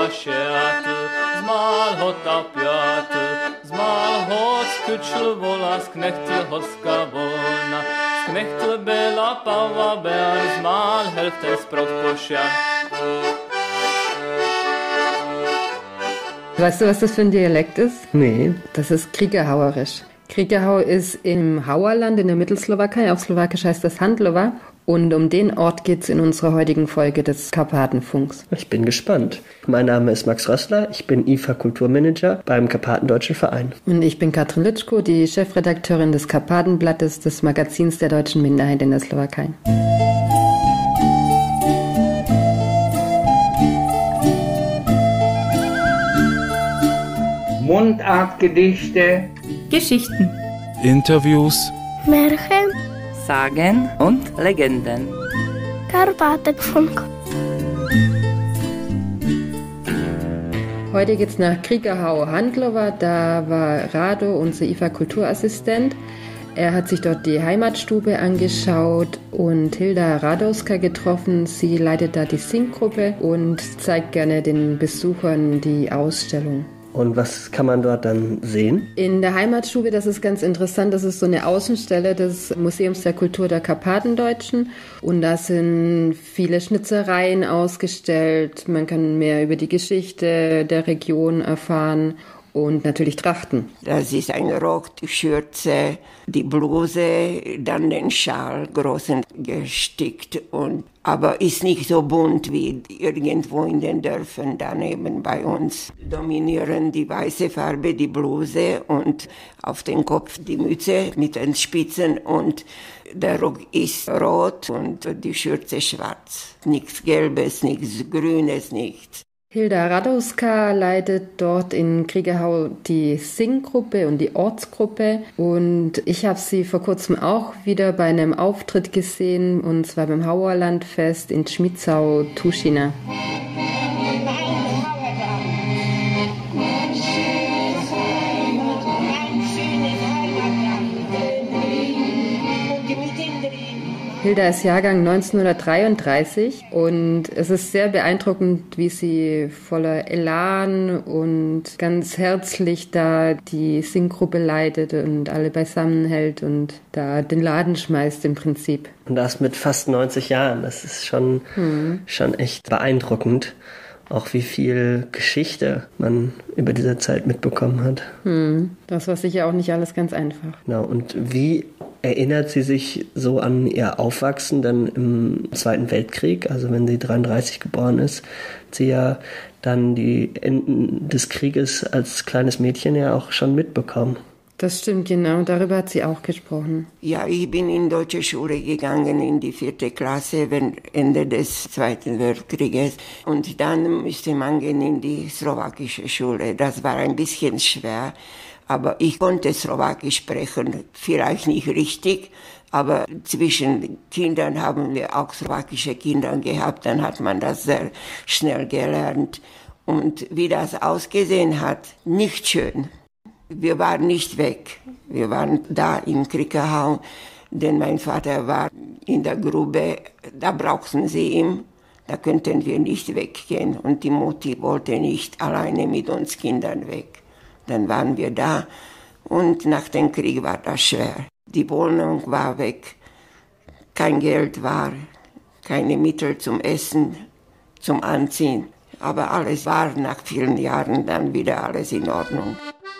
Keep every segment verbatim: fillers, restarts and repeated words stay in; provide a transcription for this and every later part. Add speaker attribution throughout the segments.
Speaker 1: šeatl, zmal hota pjatl, zmal hot skučl vola, sknechtl hoska volna, sknechtl bela pava bear, zmal helfte sprot pošjan.
Speaker 2: Weißt du, was das für ein Dialekt ist?
Speaker 3: Nee.
Speaker 2: Das ist Kriegerhauerisch. Kriegerhau ist im Hauerland in der Mittelslowakei, auf Slowakisch heißt das Handlova. Und um den Ort geht es in unserer heutigen Folge des Karpatenfunks.
Speaker 3: Ich bin gespannt. Mein Name ist Max Rössler, ich bin I F A Kulturmanager beim Karpatendeutschen Verein.
Speaker 2: Und ich bin Katrin Litschko, die Chefredakteurin des Karpatenblattes, des Magazins der deutschen Minderheit in der Slowakei.
Speaker 4: Mundartgedichte,
Speaker 5: Geschichten,
Speaker 1: Interviews,
Speaker 6: Märchen,
Speaker 5: Sagen und Legenden.
Speaker 6: Karpatenfunk.
Speaker 2: Heute geht's nach Kriegerhau Handlova, da war Rado, unser I F A Kulturassistent. Er hat sich dort die Heimatstube angeschaut und Hilda Radowska getroffen. Sie leitet da die Singgruppe und zeigt gerne den Besuchern die Ausstellung.
Speaker 3: Und was kann man dort dann sehen?
Speaker 2: In der Heimatstube, das ist ganz interessant, das ist so eine Außenstelle des Museums der Kultur der Karpatendeutschen. Und da sind viele Schnitzereien ausgestellt. Man kann mehr über die Geschichte der Region erfahren. Und natürlich Trachten.
Speaker 7: Das ist ein Rock, die Schürze, die Bluse, dann den Schal, großen gestickt. Und, aber ist nicht so bunt wie irgendwo in den Dörfern daneben bei uns. Dominieren die weiße Farbe, die Bluse und auf den Kopf die Mütze mit den Spitzen. Und der Rock ist rot und die Schürze schwarz. Nichts Gelbes, nichts Grünes, nichts.
Speaker 2: Hilda Radowska leitet dort in Kriegerhau die Singgruppe und die Ortsgruppe und ich habe sie vor kurzem auch wieder bei einem Auftritt gesehen und zwar beim Hauerlandfest in Schmitzau-Tuschina. Hilda ist Jahrgang neunzehnhundertdreiunddreißig und es ist sehr beeindruckend, wie sie voller Elan und ganz herzlich da die Singgruppe leitet und alle beisammen hält und da den Laden schmeißt im Prinzip.
Speaker 3: Und das mit fast neunzig Jahren, das ist schon, hm. schon echt beeindruckend. Auch wie viel Geschichte man über diese Zeit mitbekommen hat.
Speaker 2: Hm, das war sicher auch nicht alles ganz einfach.
Speaker 3: Genau, und wie erinnert sie sich so an ihr Aufwachsen dann im Zweiten Weltkrieg? Also wenn sie dreiunddreißig geboren ist, hat sie ja dann die Enden des Krieges als kleines Mädchen ja auch schon mitbekommen.
Speaker 2: Das stimmt, genau. Darüber hat sie auch gesprochen.
Speaker 7: Ja, ich bin in deutsche Schule gegangen, in die vierte Klasse, wenn Ende des Zweiten Weltkrieges. Und dann musste man gehen in die slowakische Schule. Das war ein bisschen schwer, aber ich konnte Slowakisch sprechen. Vielleicht nicht richtig, aber zwischen Kindern haben wir auch slowakische Kinder gehabt. Dann hat man das sehr schnell gelernt. Und wie das ausgesehen hat, nicht schön. Wir waren nicht weg. Wir waren da in Kriegerhau, denn mein Vater war in der Grube. Da brauchten sie ihn, da könnten wir nicht weggehen. Und die Mutti wollte nicht alleine mit uns Kindern weg. Dann waren wir da und nach dem Krieg war das schwer. Die Wohnung war weg, kein Geld war, keine Mittel zum Essen, zum Anziehen. Aber alles war nach vielen Jahren dann wieder alles in Ordnung.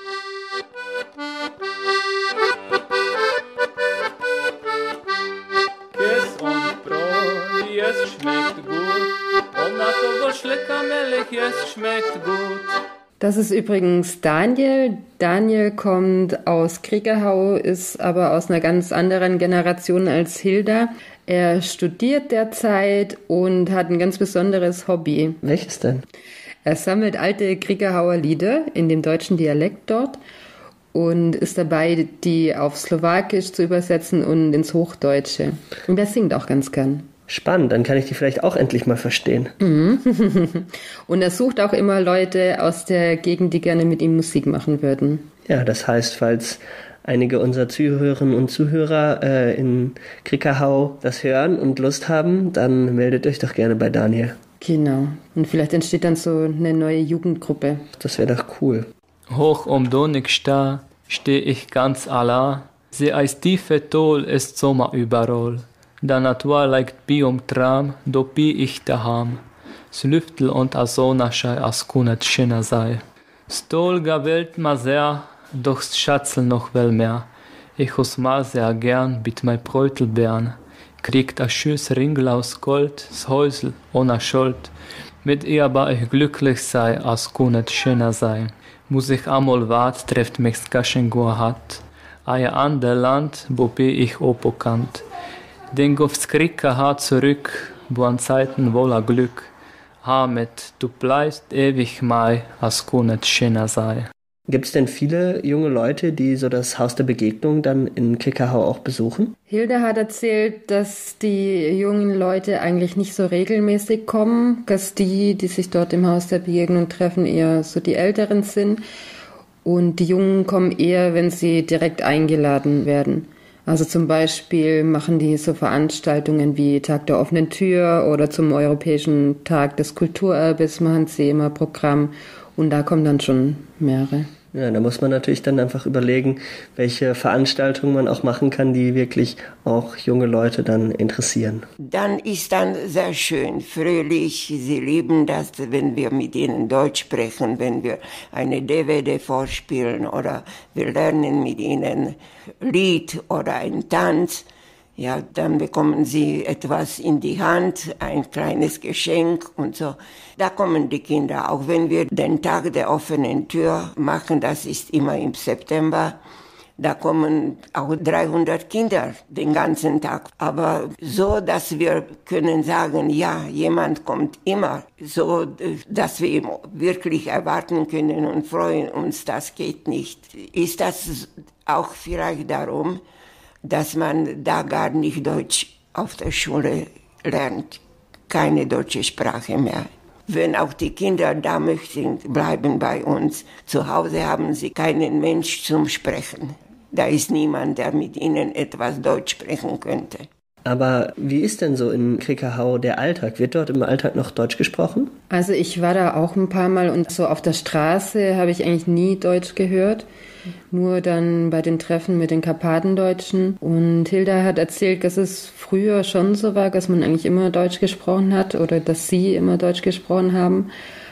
Speaker 2: Das ist übrigens Daniel. Daniel kommt aus Kriegerhau, ist aber aus einer ganz anderen Generation als Hilda. Er studiert derzeit und hat ein ganz besonderes Hobby.
Speaker 3: Welches denn?
Speaker 2: Er sammelt alte Kriegerhauer Lieder in dem deutschen Dialekt dort und ist dabei, die auf Slowakisch zu übersetzen und ins Hochdeutsche. Und er singt auch ganz gern.
Speaker 3: Spannend, dann kann ich die vielleicht auch endlich mal verstehen.
Speaker 2: Mhm. Und er sucht auch immer Leute aus der Gegend, die gerne mit ihm Musik machen würden.
Speaker 3: Ja, das heißt, falls einige unserer Zuhörerinnen und Zuhörer äh, in Kriegerhau das hören und Lust haben, dann meldet euch doch gerne bei Daniel.
Speaker 2: Genau. Und vielleicht entsteht dann so eine neue Jugendgruppe.
Speaker 3: Das wäre doch cool.
Speaker 1: Hoch um Donigsta steh ich ganz allein. Sie als tiefe Tal ist Sommer überall. Da Natur leicht bi um Tram, do bi ich daheim. S Lüftel und a Sonnenschein as kunet schöner sei. Stol gewählt ma sehr, doch s Schatzel noch wel mehr. Ich hus mal sehr gern mit mei Bräutelbeeren. Kriegt a schönes Ringel aus Gold, s Häusl ohne Schuld. Mit ihr aber ich glücklich sei, as kunet schöner sei. Muss ich amol wart, trefft mich s Gaschen hat. A ja an der Land, wo bi ich opokant. Denk aufs Krieg hat zurück, wo an Zeiten wohler Glück. Hamet, du bleibst ewig mei, as kunet schöner sei.
Speaker 3: Gibt es denn viele junge Leute, die so das Haus der Begegnung dann in Kickerhau auch besuchen?
Speaker 2: Hilda hat erzählt, dass die jungen Leute eigentlich nicht so regelmäßig kommen, dass die, die sich dort im Haus der Begegnung treffen, eher so die Älteren sind. Und die Jungen kommen eher, wenn sie direkt eingeladen werden. Also zum Beispiel machen die so Veranstaltungen wie Tag der offenen Tür oder zum Europäischen Tag des Kulturerbes machen sie immer Programm. Und da kommen dann schon mehrere.
Speaker 3: Ja, da muss man natürlich dann einfach überlegen, welche Veranstaltungen man auch machen kann, die wirklich auch junge Leute dann interessieren.
Speaker 7: Dann ist dann sehr schön, fröhlich. Sie lieben das, wenn wir mit ihnen Deutsch sprechen, wenn wir eine D V D vorspielen oder wir lernen mit ihnen Lied oder einen Tanz. Ja, dann bekommen sie etwas in die Hand, ein kleines Geschenk und so. Da kommen die Kinder, auch wenn wir den Tag der offenen Tür machen, das ist immer im September. Da kommen auch dreihundert Kinder den ganzen Tag. Aber so, dass wir können sagen, ja, jemand kommt immer. So, dass wir wirklich erwarten können und freuen uns, das geht nicht. Ist das auch vielleicht darum, dass man da gar nicht Deutsch auf der Schule lernt, keine deutsche Sprache mehr. Wenn auch die Kinder da möchten, bleiben bei uns. Zu Hause haben sie keinen Mensch zum Sprechen. Da ist niemand, der mit ihnen etwas Deutsch sprechen könnte.
Speaker 3: Aber wie ist denn so in Kickerhau der Alltag? Wird dort im Alltag noch Deutsch gesprochen?
Speaker 2: Also ich war da auch ein paar Mal und so auf der Straße habe ich eigentlich nie Deutsch gehört. Nur dann bei den Treffen mit den Karpatendeutschen. Und Hilda hat erzählt, dass es früher schon so war, dass man eigentlich immer Deutsch gesprochen hat oder dass sie immer Deutsch gesprochen haben.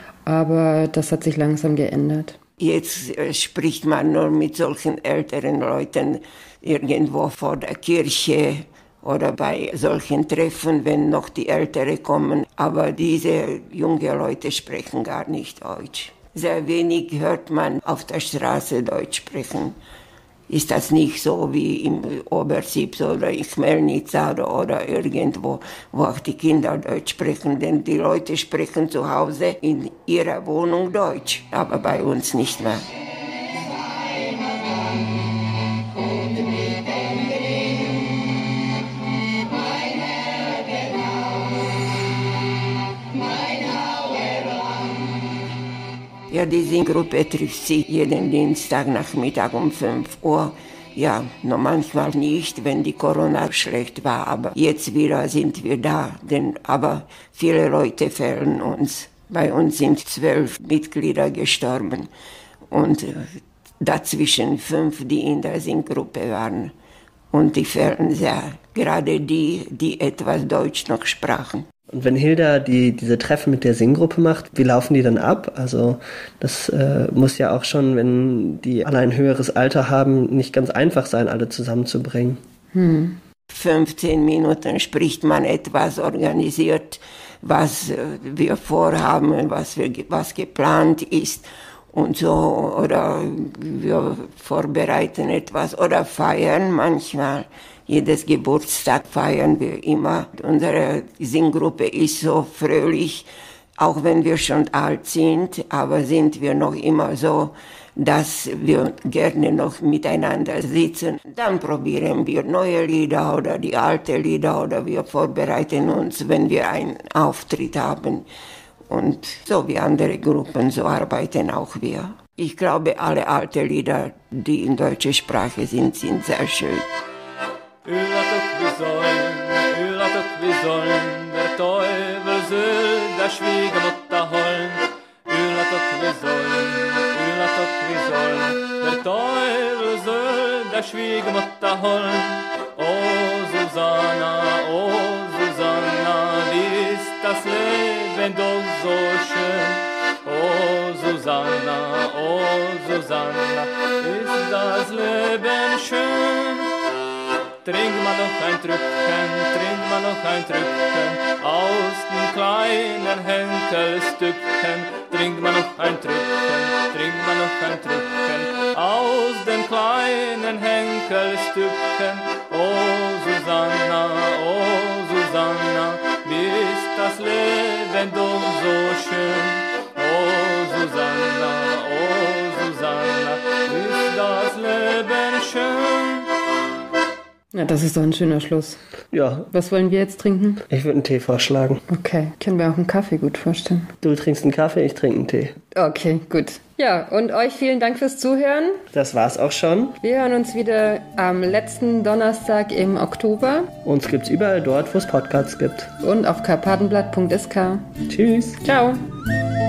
Speaker 2: Aber das hat sich langsam geändert.
Speaker 7: Jetzt äh, spricht man nur mit solchen älteren Leuten irgendwo vor der Kirche oder bei solchen Treffen, wenn noch die Älteren kommen. Aber diese jungen Leute sprechen gar nicht Deutsch. Sehr wenig hört man auf der Straße Deutsch sprechen. Ist das nicht so wie im Obersieps oder in Chmelnica oder, oder irgendwo, wo auch die Kinder Deutsch sprechen. Denn die Leute sprechen zu Hause in ihrer Wohnung Deutsch, aber bei uns nicht mehr. Ja, die Singgruppe trifft sich jeden Dienstagnachmittag um fünf Uhr. Ja, noch manchmal nicht, wenn die Corona schlecht war, aber jetzt wieder sind wir da. Denn, aber viele Leute fehlen uns. Bei uns sind zwölf Mitglieder gestorben und dazwischen fünf, die in der Singgruppe waren. Und die fehlen sehr, gerade die, die etwas Deutsch noch sprachen.
Speaker 3: Und wenn Hilda die, diese Treffen mit der Singgruppe macht, wie laufen die dann ab? Also das äh, muss ja auch schon, wenn die alle ein höheres Alter haben, nicht ganz einfach sein, alle zusammenzubringen.
Speaker 2: Hm.
Speaker 7: fünfzehn Minuten spricht man etwas, organisiert, was äh, wir vorhaben, was, wir, was geplant ist und so. Oder wir vorbereiten etwas oder feiern manchmal. Jedes Geburtstag feiern wir immer. Unsere Singgruppe ist so fröhlich, auch wenn wir schon alt sind, aber sind wir noch immer so, dass wir gerne noch miteinander sitzen. Dann probieren wir neue Lieder oder die alten Lieder oder wir vorbereiten uns, wenn wir einen Auftritt haben. Und so wie andere Gruppen, so arbeiten auch wir. Ich glaube, alle alten Lieder, die in deutscher Sprache sind, sind sehr schön.
Speaker 1: Ulatok wie sollen, ulatok wie sollen, der Teufel soll der Schwiegermutter holen. Üla doch wie sollen, Üla doch wie sollen, der Teufel soll der Schwiegermutter holen. Oh Susanna, oh Susanna, wie ist das Leben doch so schön. Oh Susanna, oh Susanna, ist das Leben schön. Trink mal noch ein Trübchen, trink mal noch ein Trübchen aus dem kleinen Henkelstückchen. Trink mal noch ein Trübchen, trink mal noch ein Trübchen aus dem kleinen Henkelstückchen. Oh Susanna, oh Susanna, wie ist das Leben doch so schön. Oh Susanna, oh Susanna, ist das Leben schön.
Speaker 2: Ja, das ist doch ein schöner Schluss.
Speaker 3: Ja.
Speaker 2: Was wollen wir jetzt trinken?
Speaker 3: Ich würde einen Tee vorschlagen.
Speaker 2: Okay, können wir auch einen Kaffee gut vorstellen.
Speaker 3: Du trinkst einen Kaffee, ich trinke einen Tee.
Speaker 2: Okay, gut. Ja, und euch vielen Dank fürs Zuhören.
Speaker 3: Das war's auch schon.
Speaker 2: Wir hören uns wieder am letzten Donnerstag im Oktober.
Speaker 3: Uns gibt's überall dort, wo es Podcasts gibt.
Speaker 2: Und auf karpatenblatt punkt s k.
Speaker 3: Tschüss.
Speaker 2: Ciao.